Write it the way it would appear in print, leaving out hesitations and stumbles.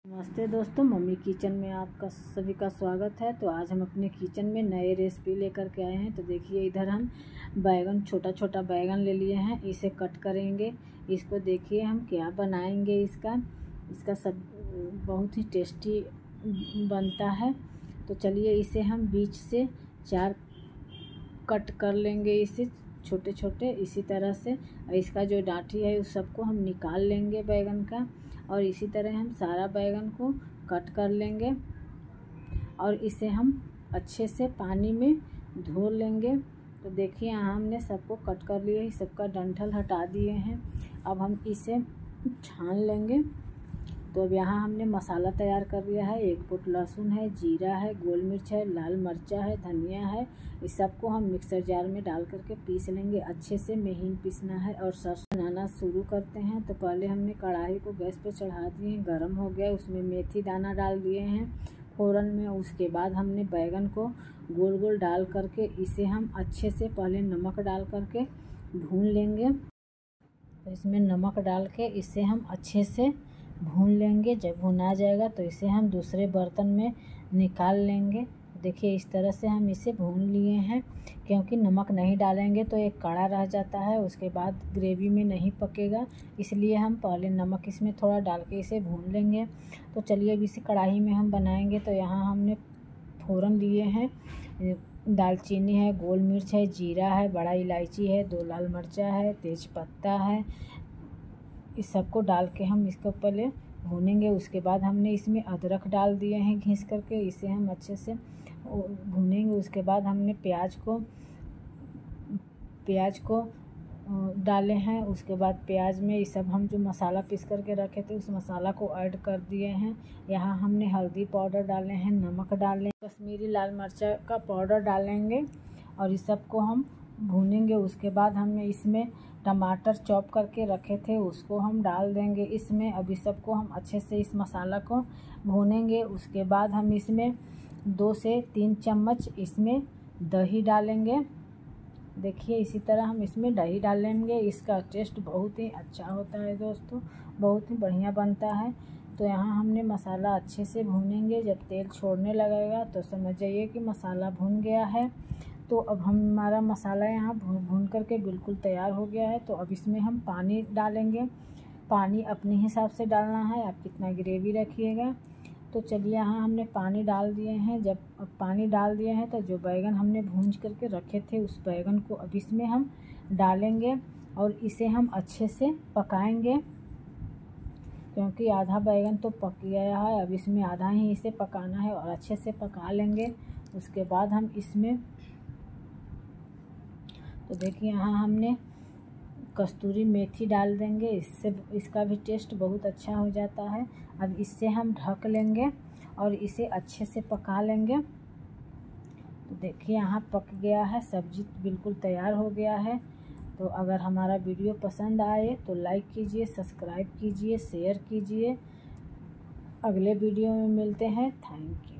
नमस्ते दोस्तों, mummy kitchen में आपका सभी का स्वागत है। तो आज हम अपने किचन में नए रेसिपी लेकर के आए हैं। तो देखिए, इधर हम बैगन, छोटा छोटा बैगन ले लिए हैं, इसे कट करेंगे। इसको देखिए हम क्या बनाएंगे। इसका सब बहुत ही टेस्टी बनता है। तो चलिए इसे हम बीच से 4 कट कर लेंगे, इसे छोटे छोटे इसी तरह से। इसका जो डांठी है उस सबको हम निकाल लेंगे बैगन का, और इसी तरह हम सारा बैगन को कट कर लेंगे और इसे हम अच्छे से पानी में धो लेंगे। तो देखिए, यहाँ हमने सबको कट कर लिया है, सबका डंठल हटा दिए हैं। अब हम इसे छान लेंगे। तो अब यहाँ हमने मसाला तैयार कर लिया है। 1 फुट लहसुन है, जीरा है, गोल मिर्च है, लाल मिर्चा है, धनिया है। इस सबको हम मिक्सर जार में डाल करके पीस लेंगे। अच्छे से महीन पीसना है। और सरसों बनाना शुरू करते हैं। तो पहले हमने कढ़ाई को गैस पे चढ़ा दिए, गरम हो गया, उसमें मेथी दाना डाल दिए हैं फ़ौरन में। उसके बाद हमने बैगन को गोल गोल डाल करके इसे हम अच्छे से पहले नमक डाल करके भून लेंगे। तो इसमें नमक डाल के इसे हम अच्छे से भून लेंगे। जब भुना आ जाएगा तो इसे हम दूसरे बर्तन में निकाल लेंगे। देखिए, इस तरह से हम इसे भून लिए हैं, क्योंकि नमक नहीं डालेंगे तो एक कड़ा रह जाता है, उसके बाद ग्रेवी में नहीं पकेगा। इसलिए हम पहले नमक इसमें थोड़ा डाल के इसे भून लेंगे। तो चलिए अब इसे कढ़ाई में हम बनाएंगे। तो यहाँ हमने फ़ौरन लिए हैं, दालचीनी है, गोल मिर्च है, जीरा है, बड़ा इलायची है, 2 लाल मिर्चा है, तेज़पत्ता है। इस सबको डाल के हम इसको पहले भूनेंगे। उसके बाद हमने इसमें अदरक डाल दिए हैं घिस करके, इसे हम अच्छे से भूनेंगे। उसके बाद हमने प्याज को डाले हैं। उसके बाद प्याज में ये सब हम जो मसाला पीस करके रखे थे उस मसाला को ऐड कर दिए हैं। यहाँ हमने हल्दी पाउडर डाले हैं, नमक डालें, कश्मीरी लाल मिर्चा का पाउडर डालेंगे और इस सब को हम भूनेंगे। उसके बाद हमने इसमें टमाटर चॉप करके रखे थे, उसको हम डाल देंगे इसमें। अब इस सबको हम अच्छे से इस मसाला को भूनेंगे। उसके बाद हम इसमें 2 से 3 चम्मच इसमें दही डालेंगे। देखिए, इसी तरह हम इसमें दही डालेंगे। इसका टेस्ट बहुत ही अच्छा होता है दोस्तों, बहुत ही बढ़िया बनता है। तो यहाँ हमने मसाला अच्छे से भूनेंगे। जब तेल छोड़ने लगेगा तो समझ जाइए कि मसाला भून गया है। तो अब हमारा मसाला यहाँ भून करके बिल्कुल तैयार हो गया है। तो अब इसमें हम पानी डालेंगे। पानी अपने हिसाब से डालना है, आप कितना ग्रेवी रखिएगा। तो चलिए, यहाँ हमने पानी डाल दिए हैं। जब अब पानी डाल दिए हैं तो जो बैगन हमने भूंज करके रखे थे उस बैगन को अब इसमें हम डालेंगे और इसे हम अच्छे से पकाएंगे, क्योंकि आधा बैगन तो पक गया है। अब इसमें आधा ही इसे पकाना है और अच्छे से पका लेंगे। उसके बाद हम इसमें, तो देखिए, यहाँ हमने कस्तूरी मेथी डाल देंगे, इससे इसका भी टेस्ट बहुत अच्छा हो जाता है। अब इससे हम ढक लेंगे और इसे अच्छे से पका लेंगे। तो देखिए, यहाँ पक गया है, सब्जी बिल्कुल तैयार हो गया है। तो अगर हमारा वीडियो पसंद आए तो लाइक कीजिए, सब्सक्राइब कीजिए, शेयर कीजिए। अगले वीडियो में मिलते हैं। Thank you.